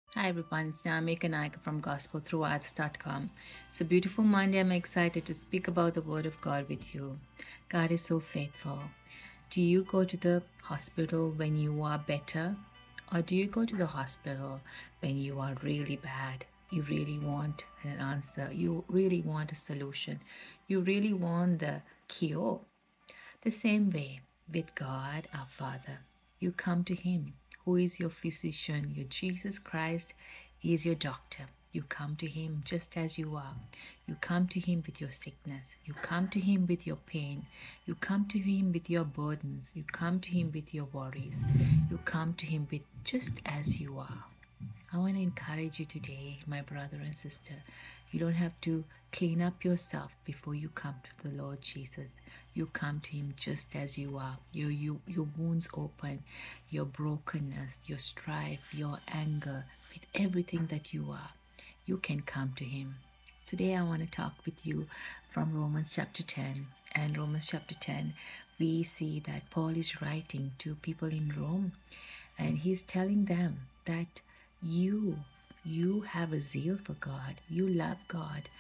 Hi everyone, it's Namika Naik from gospelthrougharts.com. It's a beautiful Monday. I'm excited to speak about the Word of God with you. God is so faithful. Do you go to the hospital when you are better? Or do you go to the hospital when you are really bad? You really want an answer. You really want a solution. You really want the cure. The same way with God our Father. You come to Him, who is your physician, your Jesus Christ is your doctor. You come to Him just as you are. You come to Him with your sickness. You come to Him with your pain. You come to Him with your burdens. You come to Him with your worries. You come to Him with just as you are. I want to encourage you today, my brother and sister. You don't have to clean up yourself before you come to the Lord Jesus. You come to Him just as you are. Your wounds open, your brokenness, your strife, your anger, with everything that you are. You can come to Him. Today I want to talk with you from Romans chapter 10. And Romans chapter 10, we see that Paul is writing to people in Rome, and he's telling them that you you have a zeal for God. You love God.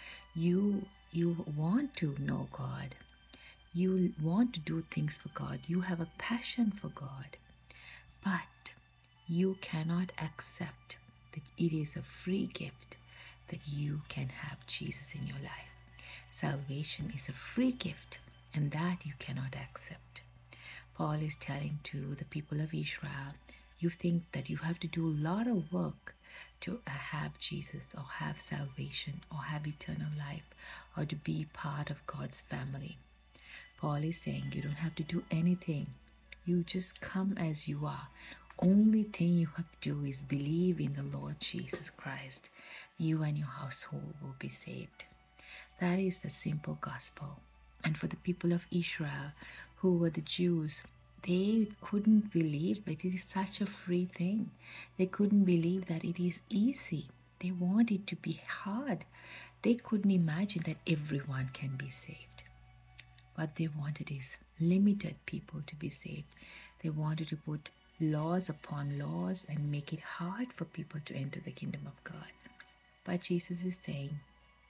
You want to know God. You want to do things for God. You have a passion for God. But you cannot accept that it is a free gift that you can have Jesus in your life. Salvation is a free gift, and that you cannot accept. Paul is telling to the people of Israel, you think that you have to do a lot of work to have Jesus or have salvation or have eternal life or to be part of God's family. Paul is saying you don't have to do anything. You just come as you are. Only thing you have to do is believe in the Lord Jesus Christ. You and your household will be saved. That is the simple gospel. And for the people of Israel, who were the Jews, they couldn't believe that it is such a free thing. They couldn't believe that it is easy. They want it to be hard. They couldn't imagine that everyone can be saved. What they wanted is limited people to be saved. They wanted to put laws upon laws and make it hard for people to enter the kingdom of God. But Jesus is saying,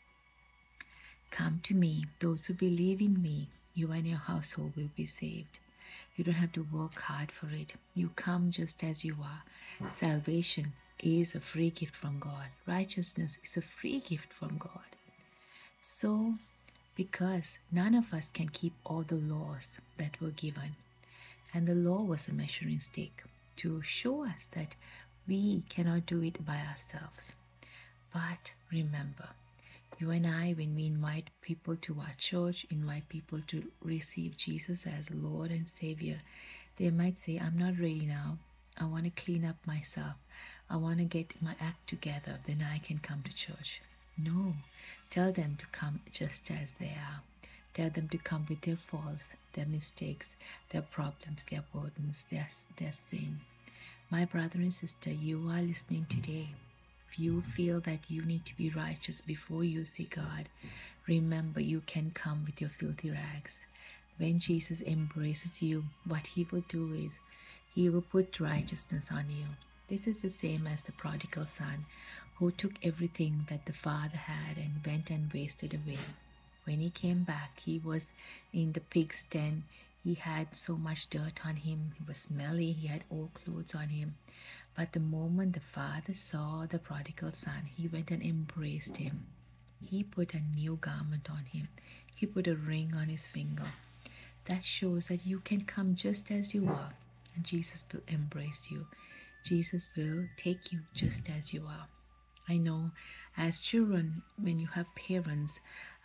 come to me, those who believe in me, you and your household will be saved. You don't have to work hard for it. You come just as you are. Salvation is a free gift from God. Righteousness is a free gift from God. So, because none of us can keep all the laws that were given, and the law was a measuring stick to show us that we cannot do it by ourselves. But remember, you and I, when we invite people to our church, invite people to receive Jesus as Lord and Savior, they might say, I'm not ready now. I want to clean up myself. I want to get my act together. Then I can come to church. No, tell them to come just as they are. Tell them to come with their faults, their mistakes, their problems, their burdens, their sin. My brother and sister, you are listening today. If you feel that you need to be righteous before you see God, remember you can come with your filthy rags. When Jesus embraces you, what He will do is He will put righteousness on you. This is the same as the prodigal son who took everything that the father had and went and wasted away. When he came back, he was in the pig's den. He had so much dirt on him. He was smelly. He had old clothes on him. But the moment the father saw the prodigal son, he went and embraced him. He put a new garment on him. He put a ring on his finger. That shows that you can come just as you are, and Jesus will embrace you. Jesus will take you just as you are. I know as children, when you have parents,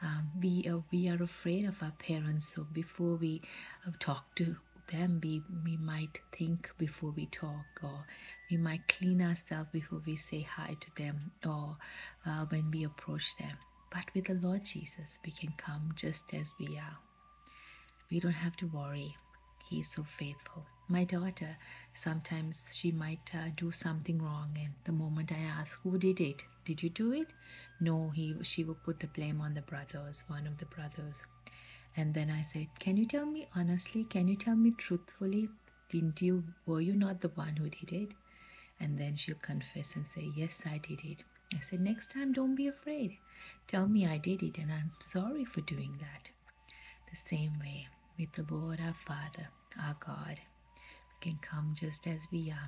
we are afraid of our parents. So before we talk to them, we might think before we talk, or we might clean ourselves before we say hi to them, or when we approach them. But with the Lord Jesus, we can come just as we are. We don't have to worry. He is so faithful. My daughter, sometimes she might do something wrong, and the moment I ask, who did it? Did you do it? No, she will put the blame on the brothers, one of the brothers. And then I said, can you tell me honestly? Can you tell me truthfully? Were you not the one who did it? And then she'll confess and say, yes, I did it. I said, next time, don't be afraid. Tell me I did it and I'm sorry for doing that. The same way with the Lord our Father, our God, we can come just as we are,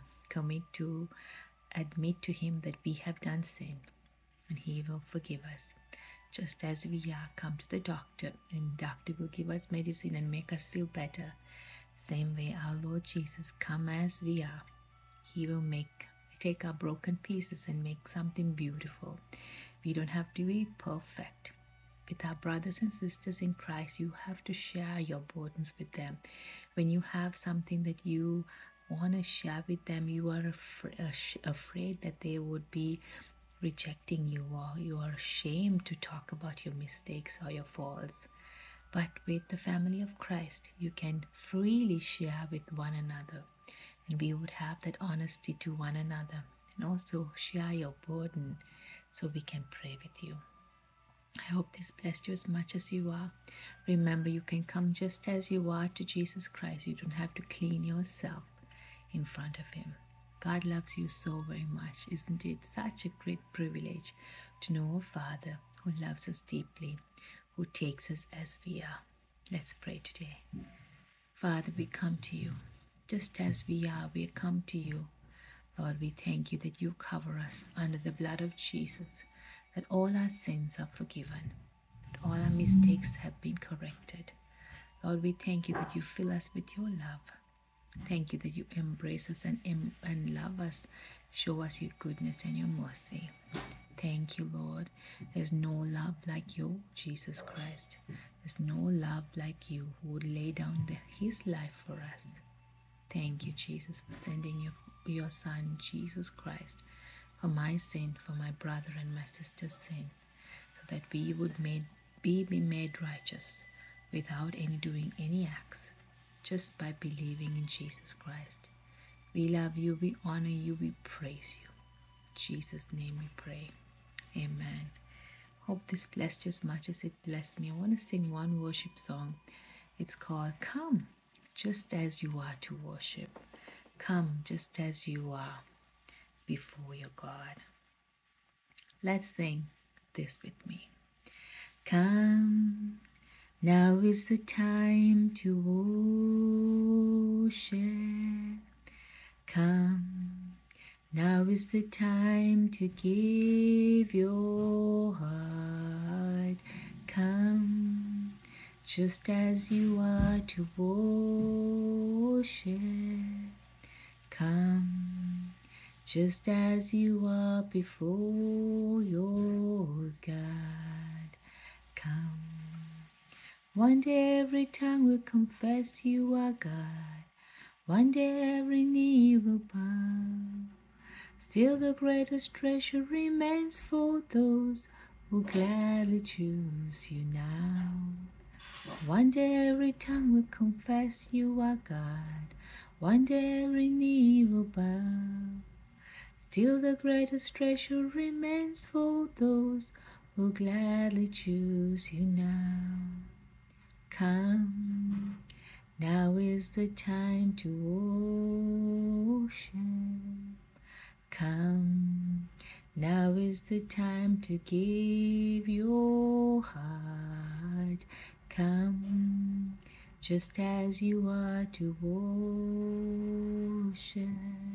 admit to Him that we have done sin, and He will forgive us. Just as we are, come to the doctor, and doctor will give us medicine and make us feel better. Same way our Lord Jesus, come as we are. He will take our broken pieces and make something beautiful. We don't have to be perfect. With our brothers and sisters in Christ, you have to share your burdens with them. When you have something that you want to share with them, you are afraid that they would be rejecting you, or you are ashamed to talk about your mistakes or your faults. But with the family of Christ, you can freely share with one another, and we would have that honesty to one another, and also share your burden so we can pray with you. I hope this blessed you as much as you are. Remember, you can come just as you are to Jesus Christ. You don't have to clean yourself in front of Him. God loves you so very much. Isn't it such a great privilege to know a Father who loves us deeply, who takes us as we are? Let's pray today. Father, we come to you. Just as we are, we come to you. Lord, we thank you that you cover us under the blood of Jesus, that all our sins are forgiven, that all our mistakes have been corrected. Lord, we thank you that you fill us with your love. Thank you that you embrace us and love us, show us your goodness and your mercy. Thank you, Lord. There's no love like you, Jesus Christ. There's no love like you who would lay down His life for us. Thank you, Jesus, for sending your Son, Jesus Christ, for my sin, for my brother and my sister's sin, so that we would be made righteous without doing any acts, just by believing in Jesus Christ. We love you, we honor you, we praise you. In Jesus' name we pray. Amen. Hope this blessed you as much as it blessed me. I want to sing one worship song. It's called Come Just As You Are to Worship. Come just as you are before your God. Let's sing this with me. Come, now is the time to worship. Come, now is the time to give your heart. Come, just as you are to worship. Come, just as you are before your God. Come. One day every tongue will confess you are God. One day every knee will bow. Still the greatest treasure remains for those who gladly choose you now. One day every tongue will confess you are God. One day every knee will bow. Still the greatest treasure remains for those who gladly choose you now. Come, now is the time to worship. Come, now is the time to give your heart. Come, just as you are to worship.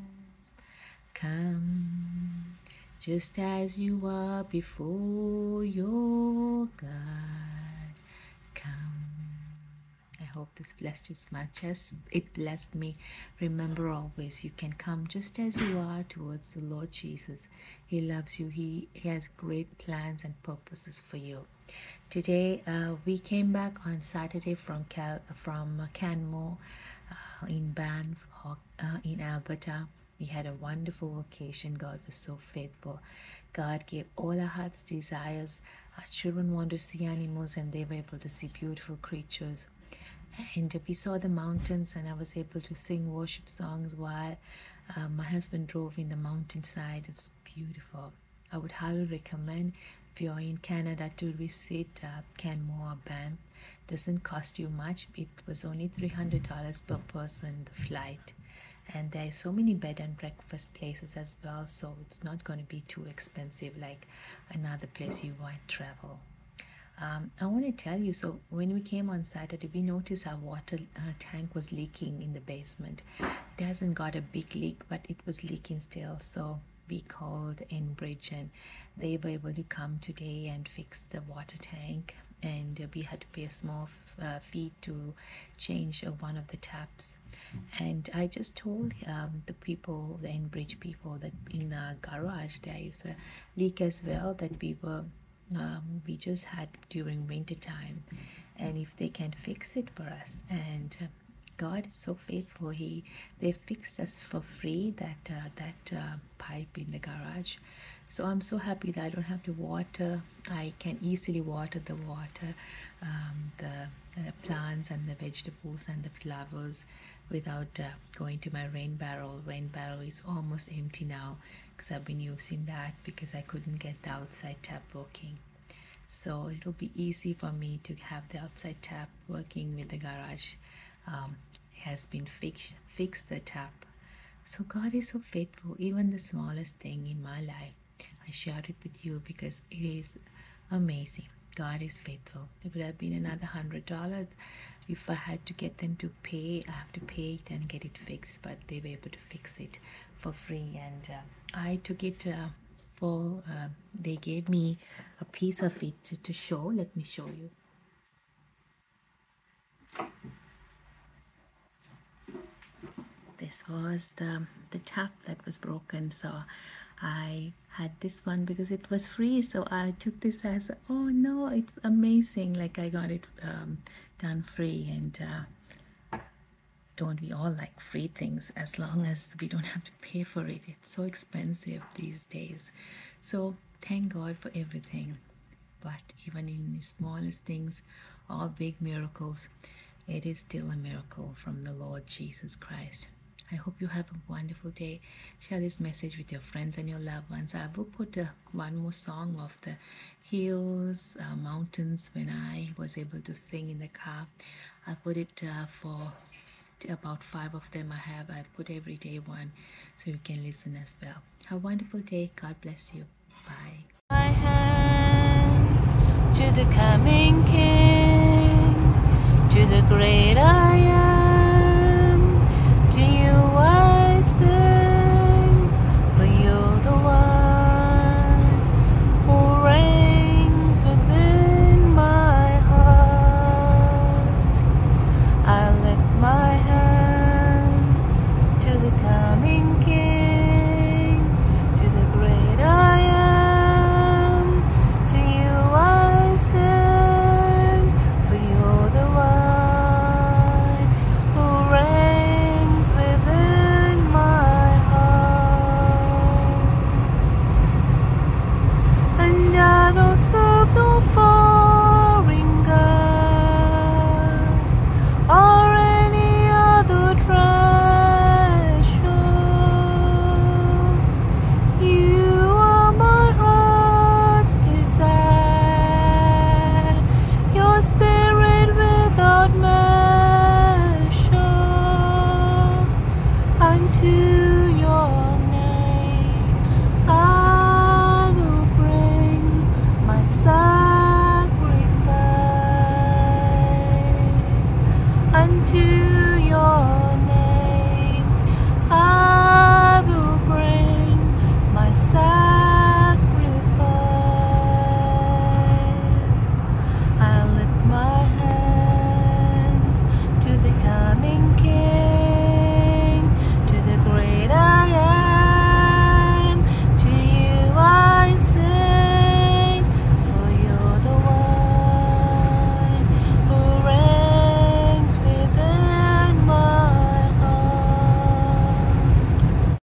Come, just as you are before your God. Come. I hope this blessed you as much as it blessed me. Remember always, you can come just as you are towards the Lord Jesus. He loves you. He has great plans and purposes for you. Today, we came back on Saturday from Canmore in Banff, in Alberta. We had a wonderful vacation. God was so faithful. God gave all our heart's desires. Our children want to see animals, and they were able to see beautiful creatures. And we saw the mountains, and I was able to sing worship songs while my husband drove in the mountainside. It's beautiful. I would highly recommend, if you're in Canada, to visit Canmore or Banff. Doesn't cost you much. It was only $300 per person, the flight. and there are so many bed and breakfast places as well, so it's not going to be too expensive like another place you might travel. I want to tell you, so when we came on Saturday, we noticed our water tank was leaking in the basement. It hasn't got a big leak, but it was leaking still. So we called Enbridge and they were able to come today and fix the water tank. And we had to pay a small fee to change one of the taps. And I just told the people, the Enbridge people, that in our garage there is a leak as well that we just had during winter time, and if they can fix it for us. And God is so faithful. They fixed us for free that pipe in the garage. So I'm so happy that I don't have to water. I can easily water the plants and the vegetables and the flowers without going to my rain barrel. Rain barrel is almost empty now because I've been using that because I couldn't get the outside tap working. So it'll be easy for me to have the outside tap working with the garage. Has been fixed the tap. So God is so faithful. Even the smallest thing in my life, I share it with you because it is amazing. God is faithful. It would have been another $100 if I had to get them to pay. I have to pay it and get it fixed, but they were able to fix it for free, and I took it they gave me a piece of it to show. Let me show you. This was the tap that was broken, so I had this one because it was free. So I took this as, oh no, it's amazing, like I got it done free. And don't we all like free things as long as we don't have to pay for it? It's so expensive these days. So thank God for everything. But even in the smallest things, all big miracles, it is still a miracle from the Lord Jesus Christ. I hope you have a wonderful day. Share this message with your friends and your loved ones. I will put one more song of the hills, mountains, when I was able to sing in the car. I'll put it for about 5 of them I put every day one, so you can listen as well. Have a wonderful day. God bless you. Bye. My hands to the coming King, to the great I am.